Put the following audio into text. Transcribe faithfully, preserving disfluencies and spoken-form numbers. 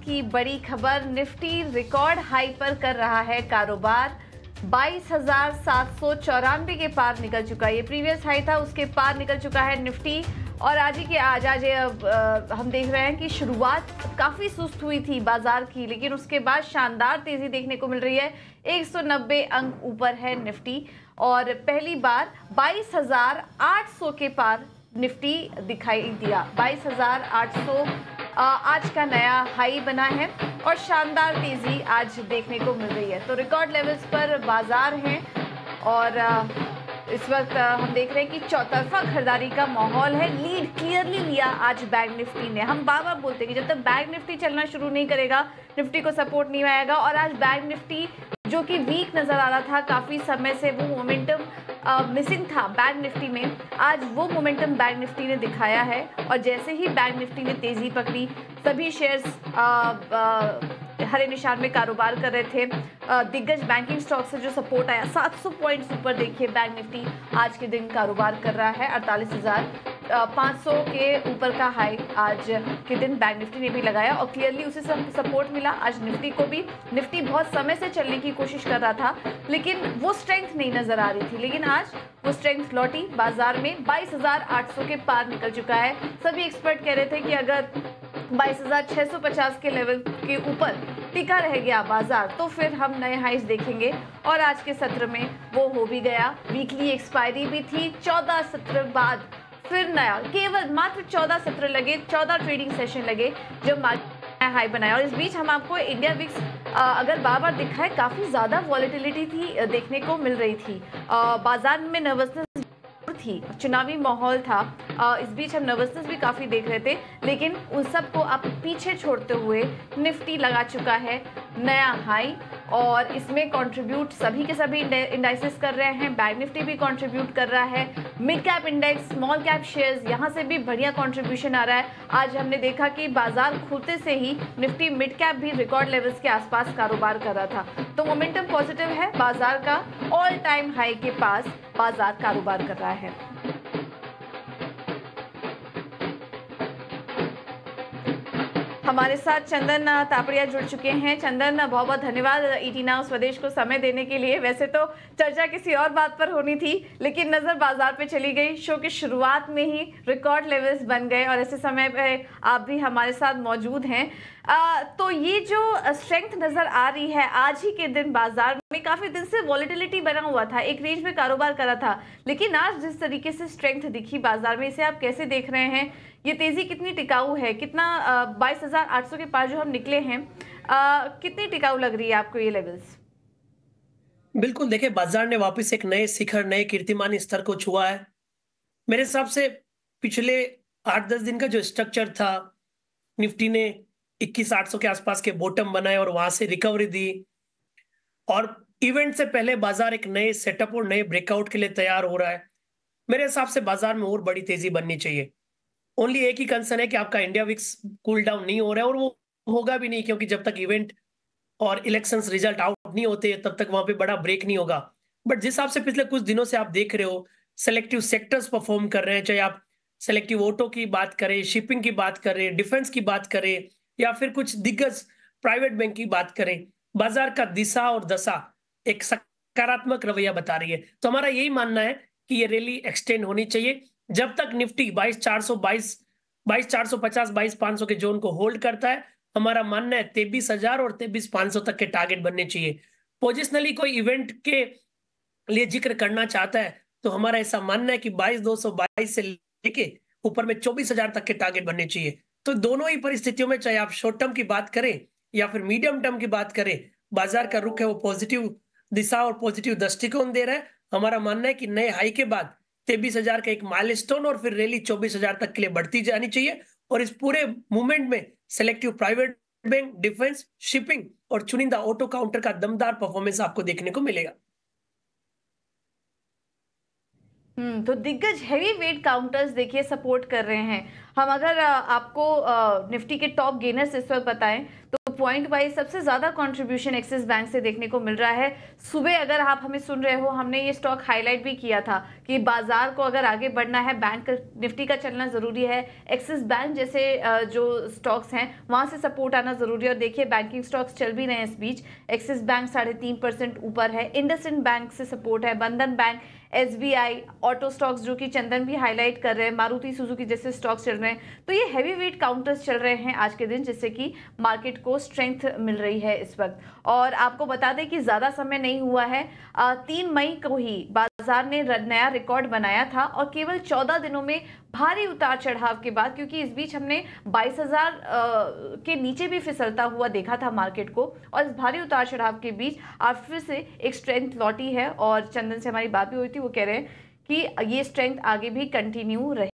की बड़ी खबर, निफ्टी रिकॉर्ड हाई पर कर रहा है कारोबार। बाईस हजार सात सौ चौरानवे के पार निकल चुका है। ये प्रीवियस हाई था, उसके पार निकल चुका है निफ्टी। और आज ही के आज आज अब हम देख रहे हैं कि शुरुआत काफ़ी सुस्त हुई थी बाजार की, लेकिन उसके बाद शानदार तेज़ी देखने को मिल रही है। एक सौ नब्बे अंक ऊपर है निफ्टी और पहली बार बाईस हजार आठ सौ के पार निफ्टी दिखाई दिया। बाईस हजार आठ सौ आज का नया हाई बना है और शानदार तेज़ी आज देखने को मिल रही है। तो रिकॉर्ड लेवल्स पर बाजार हैं और इस वक्त हम देख रहे हैं कि चौतरफा खरीदारी का माहौल है। लीड क्लियरली लिया आज बैंक निफ्टी ने। हम बार बार बोलते हैं कि जब तक बैंक निफ्टी चलना शुरू नहीं करेगा निफ्टी को सपोर्ट नहीं आएगा। और आज बैंक निफ्टी जो कि वीक नज़र आ रहा था, काफ़ी समय से वो मोमेंटम मिसिंग था बैंक निफ्टी में, आज वो मोमेंटम बैंक निफ्टी ने दिखाया है। और जैसे ही बैंक निफ्टी ने तेज़ी पकड़ी, सभी शेयर्स आ, आ, हरे निशान में कारोबार कर रहे थे। दिग्गज बैंकिंग स्टॉक से जो सपोर्ट आया, सात सौ पॉइंट्स ऊपर देखिए बैंक निफ्टी आज के दिन कारोबार कर रहा है। अड़तालीस हज़ार पाँच सौ के ऊपर का हाई आज के दिन बैंक निफ्टी ने भी लगाया और क्लियरली उसे सपोर्ट मिला आज निफ्टी को भी। निफ्टी बहुत समय से चलने की कोशिश कर रहा था लेकिन वो स्ट्रेंथ नहीं नज़र आ रही थी, लेकिन आज वो स्ट्रेंथ लौटी बाजार में। बाईस हज़ार आठ सौ के पार निकल चुका है। सभी एक्सपर्ट कह रहे थे कि अगर बाईस हज़ार छह सौ पचास के लेवल के ऊपर टिका रह गया बाजार तो फिर हम नए हाइस देखेंगे और आज के सत्र में वो हो भी गया। वीकली एक्सपायरी भी थी, चौदह सत्र बाद फिर नया, केवल मात्र चौदह सत्र लगे, चौदह ट्रेडिंग सेशन लगे जब मार्केट हाई बनाया। और इस बीच हम आपको इंडिया विक्स अगर बार बार दिखाए, काफ़ी ज़्यादा वॉलेटिलिटी थी देखने को मिल रही थी। बाजार में नर्वसनेस थी, चुनावी माहौल था, इस बीच हम नर्वसनेस भी काफ़ी देख रहे थे, लेकिन उन सब को आप पीछे छोड़ते हुए निफ्टी लगा चुका है नया हाई और इसमें कंट्रीब्यूट सभी के सभी इंडाइसेस कर रहे हैं। बैंक निफ्टी भी कंट्रीब्यूट कर रहा है, mid cap index, small cap shares, यहाँ से भी बढ़िया कंट्रीब्यूशन आ रहा है। आज हमने देखा कि बाजार खुलते से ही निफ्टी मिड कैप भी रिकॉर्ड लेवल्स के आसपास कारोबार कर रहा था। तो मोमेंटम पॉजिटिव है बाजार का, ऑल टाइम हाई के पास बाजार कारोबार कर रहा है। हमारे साथ चंदन तापड़िया जुड़ चुके हैं। चंदन, बहुत बहुत धन्यवाद ईटी नाउ स्वदेश को समय देने के लिए। वैसे तो चर्चा किसी और बात पर होनी थी लेकिन नज़र बाजार पे चली गई। शो की शुरुआत में ही रिकॉर्ड लेवल्स बन गए और ऐसे समय पे आप भी हमारे साथ मौजूद हैं। आ, तो ये जो स्ट्रेंथ नज़र आ रही है आज ही के दिन बाजार में, काफ़ी दिन से वॉलेटिलिटी बना हुआ था, एक रेंज में कारोबार करा था, लेकिन आज जिस तरीके से स्ट्रेंथ दिखी बाजार में, इसे आप कैसे देख रहे हैं? ये तेज़ी कितनी टिकाऊ है? कितना बाईस हज़ार आठ सौ के पार जो हम निकले हैं, आ, कितनी टिकाऊ लग रही है आपको ये लेवल्स? बिल्कुल, देखिए बाजार ने वापस एक नए शिखर, नए कीर्तिमान स्तर को छुआ है। मेरे हिसाब से पिछले आठ दस दिन का जो स्ट्रक्चर था, निफ्टी ने इक्कीस आठ सौ के आसपास के बॉटम बनाए और वहां से रिकवरी दी और इवेंट से पहले बाजार एक नए सेटअप और नए ब्रेकआउट के लिए तैयार हो रहा है। मेरे हिसाब से बाजार में और बड़ी तेजी बननी चाहिए। ओनली एक ही कंसर्न है कि आपका इंडिया विक्स कूल डाउन नहीं हो रहा है और वो होगा भी नहीं, क्योंकि जब तक इवेंट और इलेक्शंस रिजल्ट आउट नहीं होते तब तक वहां पे बड़ा ब्रेक नहीं होगा। बट जिस हिसाब से पिछले कुछ दिनों से आप देख रहे हो, सेलेक्टिव सेक्टर्स परफॉर्म कर रहे हैं, चाहे आप सेलेक्टिव ऑटो की बात करें, शिपिंग की बात करें, डिफेंस की बात करें या फिर कुछ दिग्गज प्राइवेट बैंक की बात करें, बाजार का दिशा और दशा एक सकारात्मक रवैया बता रही है। तो हमारा यही मानना है कि ये रैली एक्सटेंड होनी चाहिए। जब तक निफ्टी बाईस चार सौ बाईस बाईस चार सौ पचास बाईस पाँच सौ के जोन को होल्ड करता है, हमारा मानना है तेईस हजार और तेईस पाँच सौ तक के टारगेट बनने चाहिए। पोजिशनली कोई इवेंट के लिए जिक्र करना चाहता है तो हमारा ऐसा मानना है कि बाईस दो सौ बाईस से लेके ऊपर में चौबीस हजार तक के टारगेट बनने चाहिए। तो दोनों ही परिस्थितियों में, चाहे आप शॉर्ट टर्म की बात करें या फिर मीडियम टर्म की बात करें, बाजार का रुख है वो पॉजिटिव दिशा और पॉजिटिव दृष्टिकोण दे रहा है। हमारा मानना है कि नए हाई के बाद तेईस हजार का एक माइलस्टोन और फिर रैली चौबीस हजार तक के लिए बढ़ती जानी चाहिए और इस पूरे मूवमेंट में selective private bank, defence, shipping और चुनिंदा ऑटो काउंटर का दमदार परफॉर्मेंस आपको देखने को मिलेगा। हम्म तो दिग्गज हैवी वेट काउंटर्स देखिए सपोर्ट कर रहे हैं। हम अगर आपको निफ्टी के टॉप गेनर्स इस वक्त बताएं तो पॉइंट वाइज सबसे ज्यादा कंट्रीब्यूशन एक्सिस बैंक से देखने को मिल रहा है। सुबह अगर आप हमें सुन रहे हो, हमने ये स्टॉक हाईलाइट भी किया था कि बाजार को अगर आगे बढ़ना है, बैंक निफ्टी का चलना जरूरी है, एक्सिस बैंक जैसे जो स्टॉक्स हैं वहां से सपोर्ट आना जरूरी है। और देखिए बैंकिंग स्टॉक्स चल भी रहे हैं इस बीच। एक्सिस बैंक साढ़े तीन परसेंट ऊपर है, इंडसइंड बैंक से सपोर्ट है, बंधन बैंक, एसबीआई, ऑटो स्टॉक्स जो कि चंदन भी हाईलाइट कर रहे हैं, मारुति सुजुकी जैसे स्टॉक्स चल रहे हैं। तो ये हैवी वेट काउंटर्स चल रहे हैं आज के दिन, जिससे कि मार्केट को स्ट्रेंथ मिल रही है इस वक्त। और आपको बता दें कि ज्यादा समय नहीं हुआ है, तीन मई को ही बाजार ने नया रिकॉर्ड बनाया था और केवल चौदह दिनों में भारी उतार चढ़ाव के बाद, क्योंकि इस बीच हमने बाईस हजार के नीचे भी फिसलता हुआ देखा था मार्केट को, और इस भारी उतार चढ़ाव के बीच आज फिर से एक स्ट्रेंथ लौटी है। और चंदन से हमारी बात भी हुई थी, वो कह रहे हैं कि ये स्ट्रेंथ आगे भी कंटिन्यू रहे।